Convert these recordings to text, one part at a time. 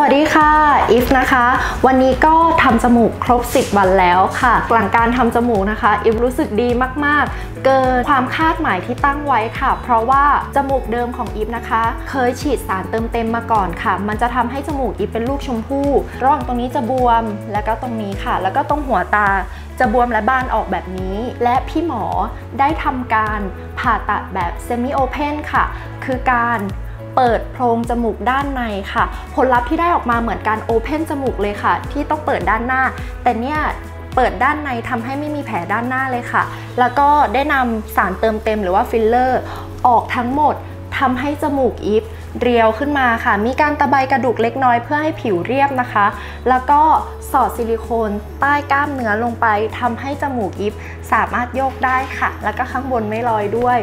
วัสดีค่ะอีฟนะคะวันนี้ก็ทำจมูกครบ10 วันแล้วค่ะหลังการทำจมูกนะคะอีฟรู้สึกดีมากๆเกินความคาดหมายที่ตั้งไว้ค่ะเพราะว่าจมูกเดิมของอีฟนะคะเคยฉีดสารเติมเต็มมาก่อนค่ะมันจะทำให้จมูกอีฟเป็นลูกชมพู่ระหว่างตรงนี้จะบวมแล้วก็ตรงนี้ค่ะแล้วก็ตรงหัวตาจะบวมและบานออกแบบนี้และพี่หมอได้ทำการผ่าตัดแบบเซมิโอเพนค่ะคือการเปิดโพรงจมูกด้านในค่ะผลลัพธ์ที่ได้ออกมาเหมือนการโอเพนจมูกเลยค่ะที่ต้องเปิดด้านหน้าแต่เนี่ยเปิดด้านในทำให้ไม่มีแผลด้านหน้าเลยค่ะแล้วก็ได้นำสารเติมเต็มหรือว่าฟิลเลอร์ออกทั้งหมดทำให้จมูกอีฟเรียวขึ้นมาค่ะมีการตะไบกระดูกเล็กน้อยเพื่อให้ผิวเรียบนะคะแล้วก็สอดซิลิโคนใต้กล้ามเนื้อลงไปทำให้จมูกอีฟสามารถโยกได้ค่ะแล้วก็ข้างบนไม่ลอยด้วย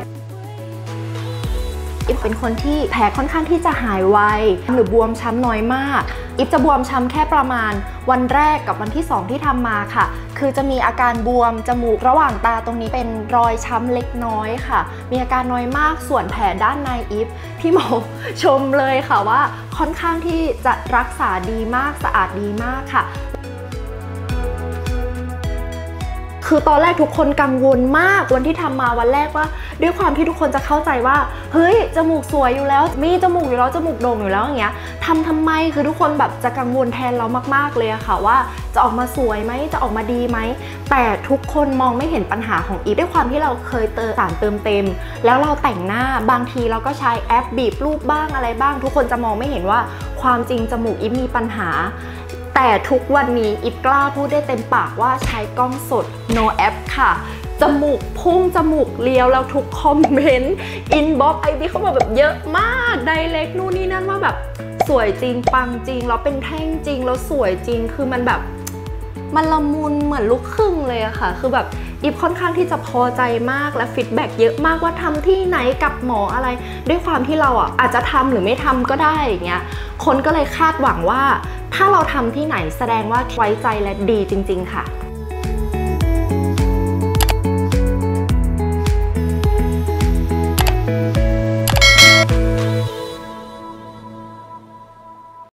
อีฟเป็นคนที่แผลค่อนข้างที่จะหายไวหรือบวมช้ำน้อยมากอีฟจะบวมช้ำแค่ประมาณวันแรกกับวันที่2ที่ทำมาค่ะคือจะมีอาการบวมจมูกระหว่างตาตรงนี้เป็นรอยช้ำเล็กน้อยค่ะมีอาการน้อยมากส่วนแผลด้านในอีฟพี่หมอชมเลยค่ะว่าค่อนข้างที่จะรักษาดีมากสะอาดดีมากค่ะคือตอนแรกทุกคนกังวลมากวันที่ทำมาวันแรกว่าด้วยความที่ทุกคนจะเข้าใจว่าเฮ้ยจมูกสวยอยู่แล้วมีจมูกอยู่แล้วจมูกโด่งอยู่แล้วอย่างเงี้ยทำไมคือทุกคนแบบจะกังวลแทนเรามากๆเลยอะค่ะว่าจะออกมาสวยไหมจะออกมาดีไหมแต่ทุกคนมองไม่เห็นปัญหาของอีฟด้วยความที่เราเคยสารเติมเต็มแล้วเราแต่งหน้าบางทีเราก็ใช้แอปบีบรูปบ้างอะไรบ้างทุกคนจะมองไม่เห็นว่าความจริงจมูกอีฟมีปัญหาแต่ทุกวันนี้อีฟกล้าพูดได้เต็มปากว่าใช้กล้องสด no app ค่ะจมูกพุ่งจมูกเรียวแล้วทุกคอมเมนต์อินบ็อกซ์ไอวีเข้ามาแบบเยอะมากไดเรกนู่นนี่นั่นว่าแบบสวยจริงปังจริงแล้วเป็นแท่งจริงแล้วสวยจริงคือมันแบบมันละมุนเหมือนลูกครึ่งเลยอะค่ะคือแบบอีฟค่อนข้างที่จะพอใจมากและฟีดแบ็กเยอะมากว่าทำที่ไหนกับหมออะไรด้วยความที่เราอะอาจจะทำหรือไม่ทำก็ได้อย่างเงี้ยคนก็เลยคาดหวังว่าถ้าเราทำที่ไหนแสดงว่าไว้ใจและดีจริงๆค่ะ